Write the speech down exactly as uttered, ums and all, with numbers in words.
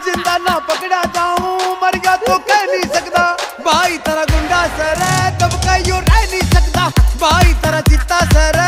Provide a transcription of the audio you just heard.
जिंदा ना पकड़ा जाऊं मर गया तो कह नहीं सकता। भाई तेरा गुंडा सर है दब के यूं रह नहीं सकता। भाई तेरा चित्ता सर है